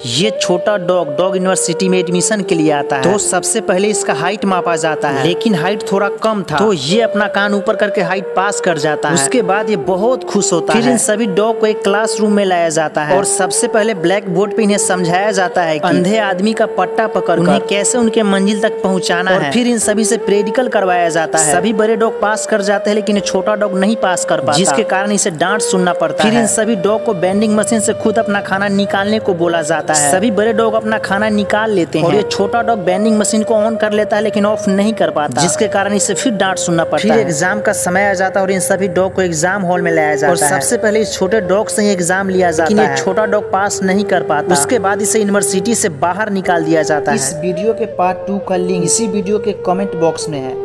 ये छोटा dog university में एडमिशन के लिए आता है। तो सबसे पहले इसका हाइट मापा जाता है, लेकिन हाइट थोड़ा कम था, तो ये अपना कान ऊपर करके हाइट पास कर जाता है। उसके बाद ये बहुत खुश होता है। फिर इन सभी डॉग को एक क्लासरूम में लाया जाता है और सबसे पहले ब्लैक बोर्ड पे इन्हें समझाया जाता है कि अंधे आदमी का पट्टा पकड़ उन्हें कैसे उनके मंजिल तक पहुँचाना है। फिर इन सभी से प्रैक्टिकल करवाया जाता है। सभी बड़े डॉग पास कर जाते हैं, लेकिन छोटा डॉग नहीं पास कर पाता, जिसके कारण इसे डांट सुनना पड़ता है। फिर इन सभी डॉग को वेंडिंग मशीन से खुद अपना खाना निकालने को बोला जाता है। सभी बड़े डॉग अपना खाना निकाल लेते हैं और ये छोटा डॉग वेंडिंग मशीन को ऑन कर लेता है, लेकिन ऑफ नहीं कर पाता, जिसके कारण इसे फिर डांट सुनना पड़ता है। फिर एग्जाम का समय आ जाता है और इन सभी डॉग को एग्जाम हॉल में लाया जाता है और सबसे पहले इस छोटे डॉग से एग्जाम लिया जाता है, लेकिन ये छोटा डॉग पास नहीं कर पाता। उसके बाद इसे यूनिवर्सिटी से बाहर निकाल दिया जाता है। इस वीडियो के पार्ट 2 का लिंक इसी वीडियो के कमेंट बॉक्स में है।